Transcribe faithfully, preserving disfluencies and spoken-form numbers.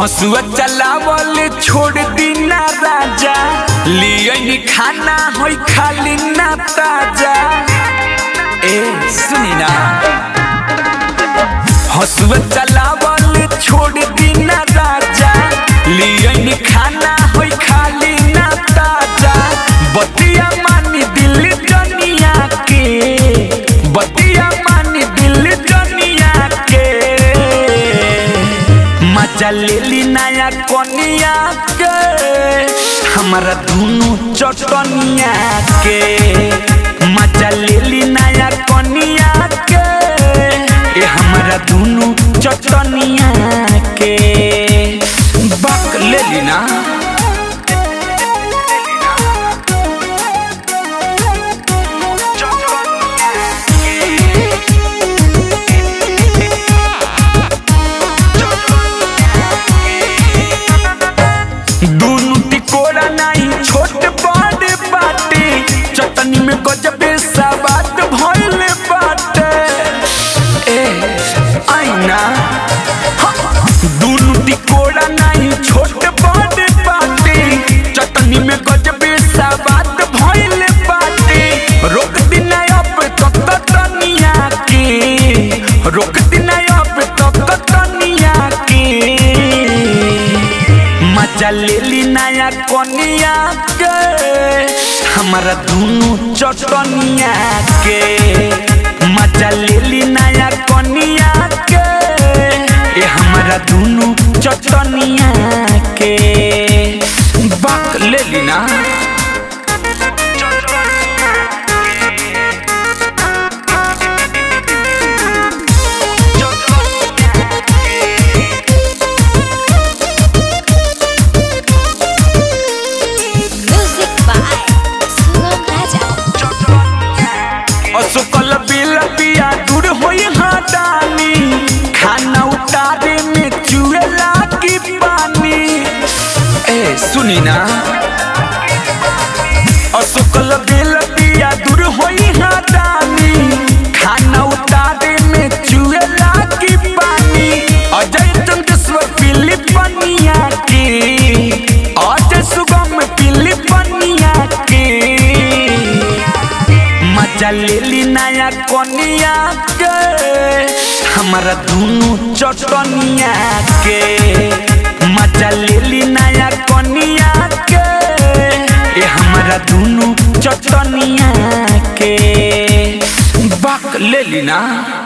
हसुआ चलावल छोड़ दीना राजा, लियनी खाना होई खाली ना ताजा। ए सुनी ना, हसुआ चलावल छोड़ दीना राजा, लियनी खाना होई खाली ना ताजा। बतिया मानी दिल दुनिया के, बतिया मानी दिल दुनिया के, मजा ले ली नया कोनिया के, हमारा धुनु चटनिया के। मजा ले ली नया कोनिया के, ये हमारा धुनु चटनिया के। बक ले ली ना, दूनु टिकोरा नहीं छोट बड़े बाटे, चटनी में गजबे सवाद भइल बाटे। ए आईना दूनु टिकोरा नहीं छोट बड़े बाटे, चटनी में गजबे सवाद भइल बाटे। रोक दिना अब तक तनिया के, रोक दिना अब तक तनिया के। मजा ले ली नया कोनिया के, हमारा धुनु चटनिया के। मजा ले ली नया कोनिया के, ये हमारा धुनु चटनिया के। बक ले ली ना, असुकल बिल पिया दूर होई हादानी, खाना उतारे में चुए लागी पानी। ए सुनी ना, असुकल बिल पिया दूर होई हादानी, खाना उतारे में चुए लागी पानी। अजय चंदेश्वर फिलिपनिया के, अजय सुगम फिलिपनिया के। मजा ले ली नया कोनिया के, हमारा धुनु चटनिया के। मजा ले ली नया कोनिया के, ये हमारा धुनु चटनिया के। बक ले ली ना।